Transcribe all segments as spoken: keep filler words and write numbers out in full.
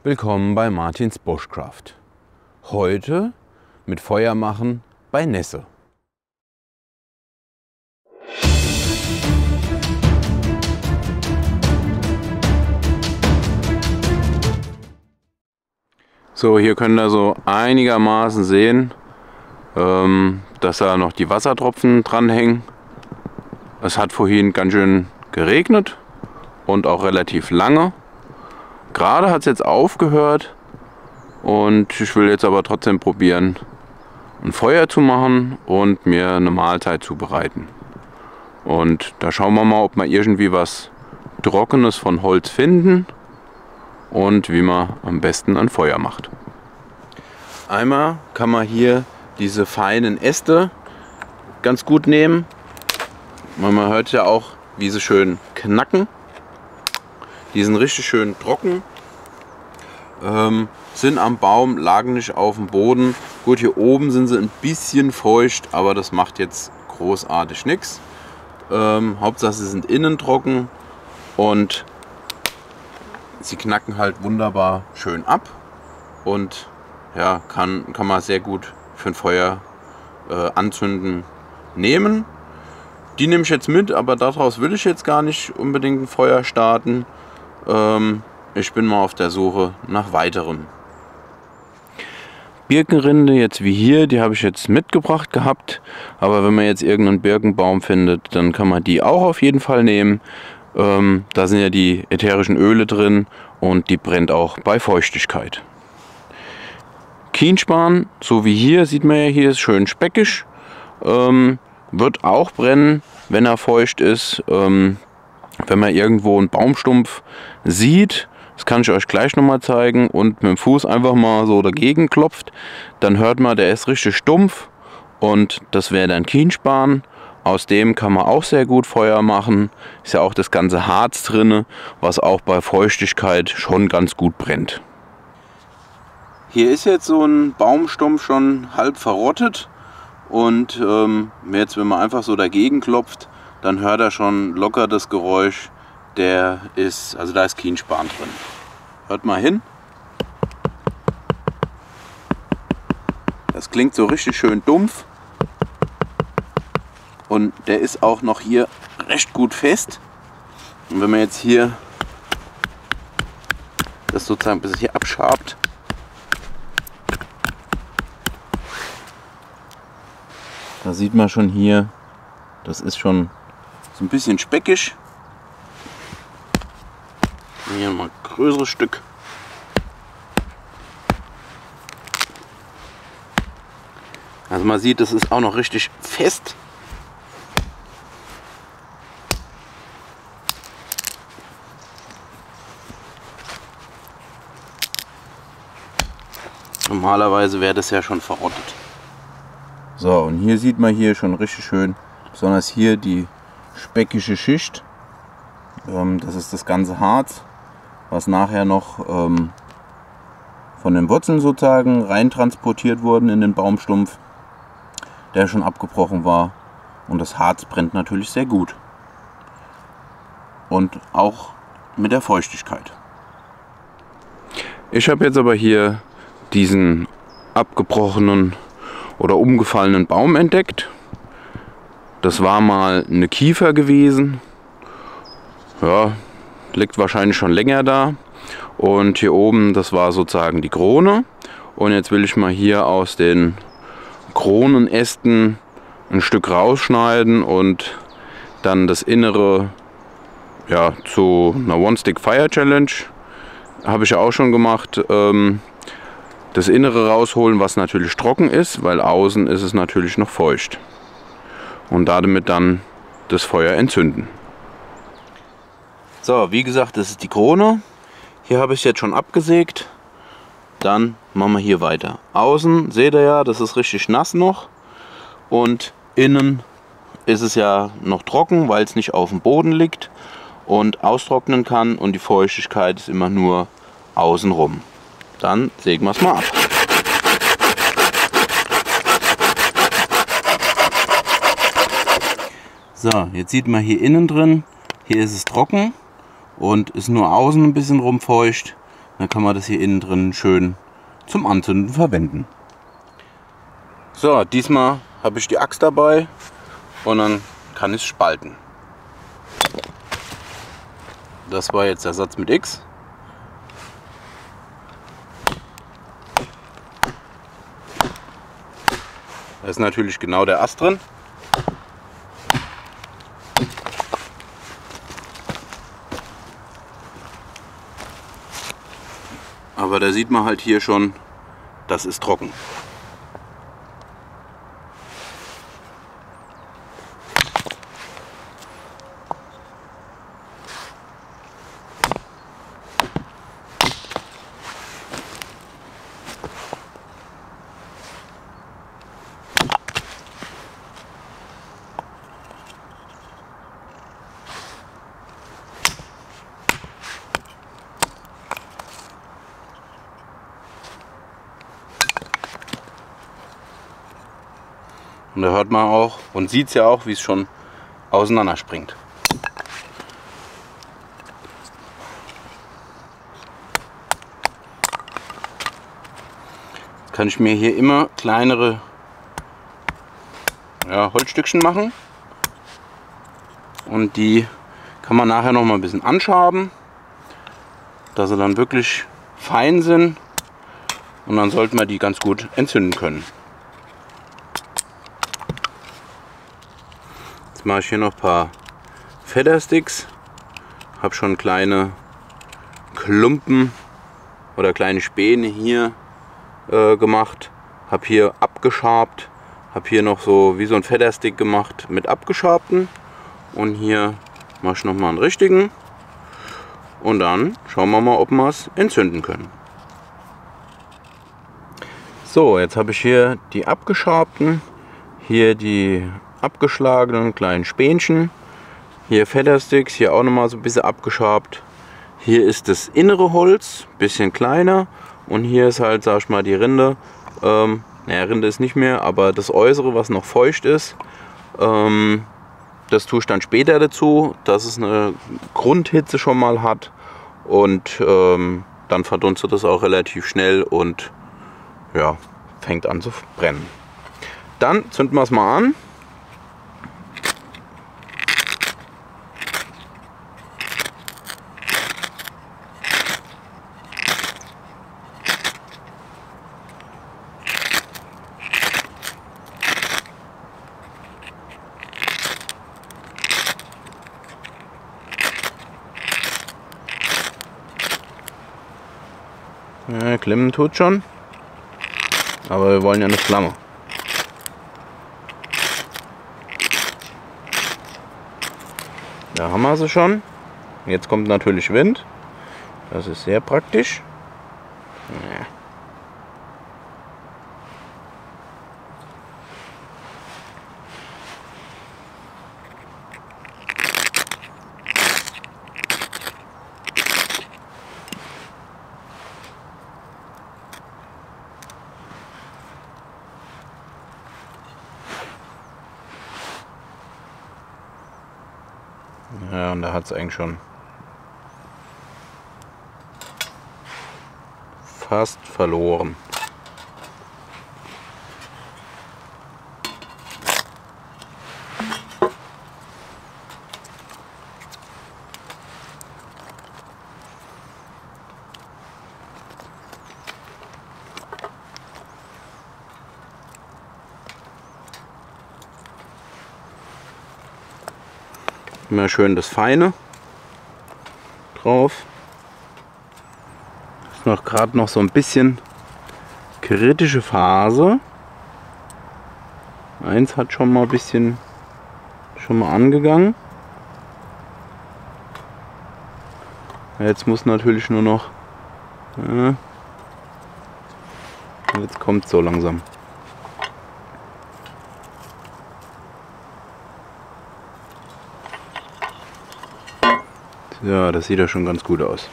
Willkommen bei Martins Bushcraft. Heute mit Feuer machen bei Nässe. So, hier könnt ihr so einigermaßen sehen, ähm, dass da noch die Wassertropfen dranhängen. Es hat vorhin ganz schön geregnet und auch relativ lange. Gerade hat es jetzt aufgehört und ich will jetzt aber trotzdem probieren, ein Feuer zu machen und mir eine Mahlzeit zubereiten. Und da schauen wir mal, ob wir irgendwie was Trockenes von Holz finden und wie man am besten ein Feuer macht. Einmal kann man hier diese feinen Äste ganz gut nehmen. Man hört ja auch, wie sie schön knacken. Die sind richtig schön trocken, ähm, sind am Baum, lagen nicht auf dem Boden. Gut, hier oben sind sie ein bisschen feucht, aber das macht jetzt großartig nichts. Ähm, Hauptsache sie sind innen trocken und sie knacken halt wunderbar schön ab und ja, kann, kann man sehr gut für ein Feuer äh, anzünden nehmen. Die nehme ich jetzt mit, aber daraus will ich jetzt gar nicht unbedingt ein Feuer starten. Ähm, ich bin mal auf der Suche nach weiterem. Birkenrinde jetzt wie hier, die habe ich jetzt mitgebracht gehabt. Aber wenn man jetzt irgendeinen Birkenbaum findet, dann kann man die auch auf jeden Fall nehmen. Ähm, da sind ja die ätherischen Öle drin und die brennt auch bei Feuchtigkeit. Kienspan, so wie hier, sieht man ja, hier ist schön speckig. Ähm, wird auch brennen, wenn er feucht ist. Ähm, wenn man irgendwo einen Baumstumpf sieht, das kann ich euch gleich nochmal zeigen, und mit dem Fuß einfach mal so dagegen klopft, dann hört man, der ist richtig stumpf und das wäre dann Kienspan. Aus dem kann man auch sehr gut Feuer machen. Ist ja auch das ganze Harz drin, was auch bei Feuchtigkeit schon ganz gut brennt. Hier ist jetzt so ein Baumstumpf schon halb verrottet und ähm, jetzt, wenn man einfach so dagegen klopft, dann hört er schon locker das Geräusch, der ist, also da ist Kienspan drin. Hört mal hin. Das klingt so richtig schön dumpf. Und der ist auch noch hier recht gut fest. Und wenn man jetzt hier das sozusagen bis hier abschabt, da sieht man schon hier, das ist schon so ein bisschen speckig. Hier mal ein größeres Stück. Also man sieht, das ist auch noch richtig fest. Normalerweise wäre das ja schon verrottet. So, und hier sieht man hier schon richtig schön, besonders hier die speckige Schicht. Ähm, das ist das ganze Harz, was nachher noch ähm, von den Wurzeln sozusagen rein transportiert wurden in den Baumstumpf, der schon abgebrochen war. Und das Harz brennt natürlich sehr gut. Und auch mit der Feuchtigkeit. Ich habe jetzt aber hier diesen abgebrochenen oder umgefallenen Baum entdeckt. Das war mal eine Kiefer gewesen. Ja, liegt wahrscheinlich schon länger da. Und hier oben, das war sozusagen die Krone. Und jetzt will ich mal hier aus den Kronenästen ein Stück rausschneiden und dann das Innere, ja, zu einer One Stick Fire Challenge, habe ich ja auch schon gemacht, ähm, das Innere rausholen, was natürlich trocken ist, weil außen ist es natürlich noch feucht. Und damit dann das Feuer entzünden. So, wie gesagt, das ist die Krone. Hier habe ich es jetzt schon abgesägt. Dann machen wir hier weiter. Außen seht ihr ja, das ist richtig nass noch. Und innen ist es ja noch trocken, weil es nicht auf dem Boden liegt und austrocknen kann. Und die Feuchtigkeit ist immer nur außen rum. Dann sägen wir es mal ab. So, jetzt sieht man hier innen drin, hier ist es trocken und ist nur außen ein bisschen rumfeucht. Dann kann man das hier innen drin schön zum Anzünden verwenden. So, diesmal habe ich die Axt dabei und dann kann ich es spalten. Das war jetzt der Satz mit X. Da ist natürlich genau der Ast drin. Aber da sieht man halt hier schon, das ist trocken. Und da hört man auch und sieht es ja auch, wie es schon auseinander springt. Jetzt kann ich mir hier immer kleinere ja, Holzstückchen machen. Und die kann man nachher noch mal ein bisschen anschaben, dass sie dann wirklich fein sind. Und dann sollte man die ganz gut entzünden können. Jetzt mache ich hier noch ein paar Federsticks. Habe schon kleine Klumpen oder kleine Späne hier äh, gemacht. Habe hier abgeschabt. Habe hier noch so wie so ein Federstick gemacht mit abgeschabten. Und hier mache ich noch mal einen richtigen. Und dann schauen wir mal, ob wir es entzünden können. So, jetzt habe ich hier die abgeschabten. Hier die abgeschlagenen kleinen Spänchen, hier Federsticks, hier auch noch mal so ein bisschen abgeschabt. Hier ist das innere Holz, bisschen kleiner, und hier ist halt, sag ich mal, die Rinde. Ähm, naja, Rinde ist nicht mehr, aber das Äußere, was noch feucht ist, ähm, das tue ich dann später dazu, dass es eine Grundhitze schon mal hat, und ähm, dann verdunstet es auch relativ schnell und ja, fängt an zu brennen. Dann zünden wir es mal an. Ja, Klimmen tut schon, aber wir wollen ja eine Flamme. Da haben wir sie schon. Jetzt kommt natürlich Wind. Das ist sehr praktisch. Ja. Ja, und da hat es eigentlich schon fast verloren. Immer schön das Feine drauf. Ist noch gerade noch so ein bisschen kritische Phase. Eins hat schon mal ein bisschen schon mal angegangen. Jetzt muss natürlich nur noch. Ja, jetzt kommt so langsam. Ja, das sieht ja schon ganz gut aus.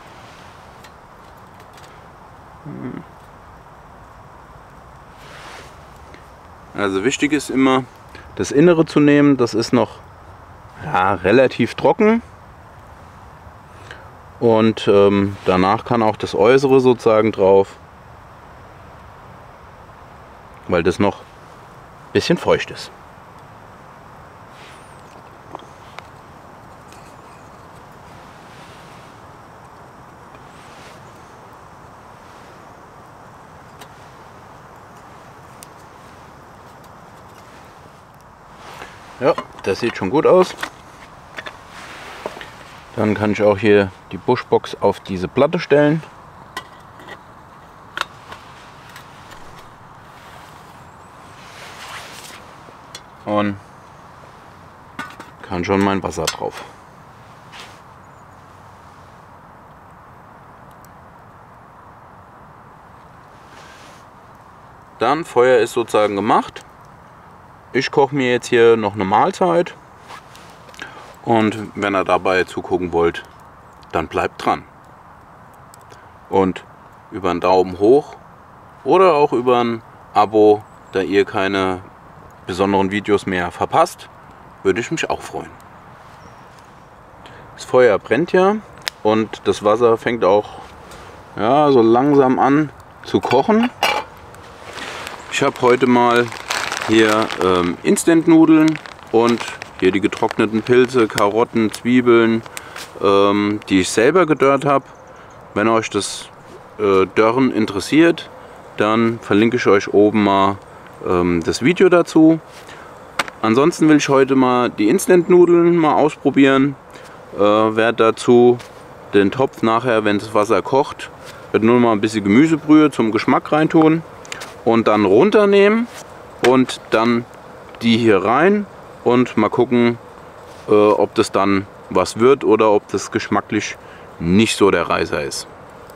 Also wichtig ist immer, das Innere zu nehmen. Das ist noch ja, relativ trocken. Und ähm, danach kann auch das Äußere sozusagen drauf, weil das noch ein bisschen feucht ist. Ja, das sieht schon gut aus. Dann kann ich auch hier die Bushbox auf diese Platte stellen. Und kann schon mein Wasser drauf. Dann, Feuer ist sozusagen gemacht. Ich koche mir jetzt hier noch eine Mahlzeit. Und wenn ihr dabei zugucken wollt, dann bleibt dran. Und über einen Daumen hoch oder auch über ein Abo, da ihr keine besonderen Videos mehr verpasst, würde ich mich auch freuen. Das Feuer brennt ja und das Wasser fängt auch ja, so langsam an zu kochen. Ich habe heute mal hier ähm, Instant-Nudeln und hier die getrockneten Pilze, Karotten, Zwiebeln, ähm, die ich selber gedörrt habe. Wenn euch das äh, Dörren interessiert, dann verlinke ich euch oben mal ähm, das Video dazu. Ansonsten will ich heute mal die Instant-Nudeln mal ausprobieren. Äh, werde dazu den Topf nachher, wenn das Wasser kocht, wird nur mal ein bisschen Gemüsebrühe zum Geschmack reintun und dann runternehmen und dann die hier rein und mal gucken, äh, ob das dann was wird oder ob das geschmacklich nicht so der Reißer ist.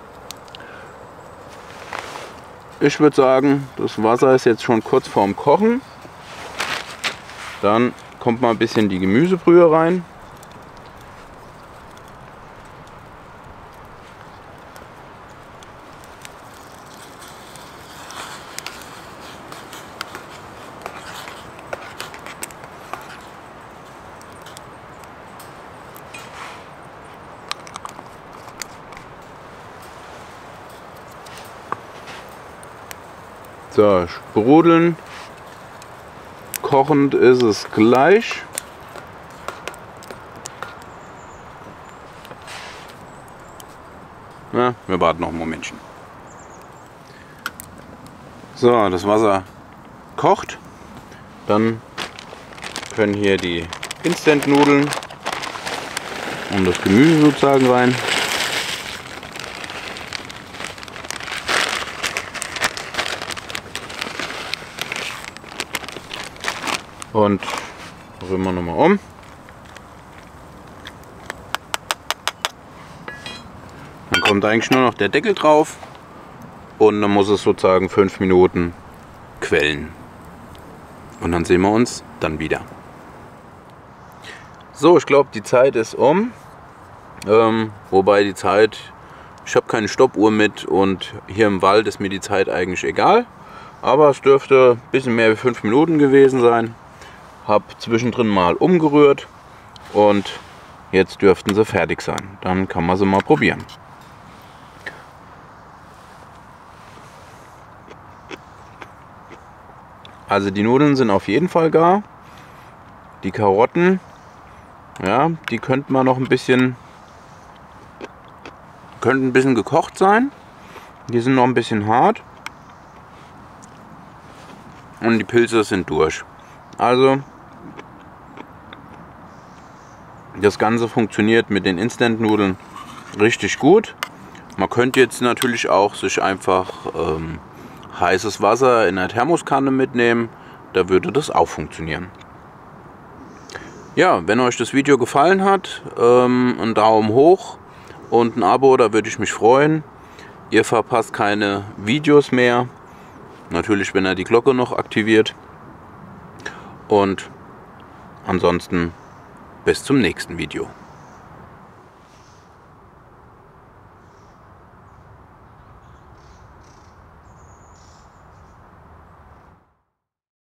Ich würde sagen, das Wasser ist jetzt schon kurz vorm Kochen. Dann kommt mal ein bisschen die Gemüsebrühe rein. So, sprudeln. Kochend ist es gleich. Na, wir warten noch einen Momentchen. So, das Wasser kocht. Dann können hier die Instant-Nudeln und das Gemüse sozusagen rein. Und rühren wir nochmal um. Dann kommt eigentlich nur noch der Deckel drauf und dann muss es sozusagen fünf Minuten quellen. Und dann sehen wir uns dann wieder. So, ich glaube, die Zeit ist um. Ähm, wobei die Zeit, ich habe keine Stoppuhr mit und hier im Wald ist mir die Zeit eigentlich egal. Aber es dürfte ein bisschen mehr wie fünf Minuten gewesen sein. Habe zwischendrin mal umgerührt und jetzt dürften sie fertig sein. Dann kann man sie mal probieren. Also die Nudeln sind auf jeden Fall gar. Die Karotten, ja, die könnten mal noch ein bisschen, könnten ein bisschen gekocht sein. Die sind noch ein bisschen hart. Und die Pilze sind durch. Also das Ganze funktioniert mit den Instant-Nudeln richtig gut. Man könnte jetzt natürlich auch sich einfach ähm, heißes Wasser in einer Thermoskanne mitnehmen. Da würde das auch funktionieren. Ja, wenn euch das Video gefallen hat, ähm, einen Daumen hoch und ein Abo, da würde ich mich freuen. Ihr verpasst keine Videos mehr. Natürlich, wenn ihr die Glocke noch aktiviert. Und ansonsten bis zum nächsten Video.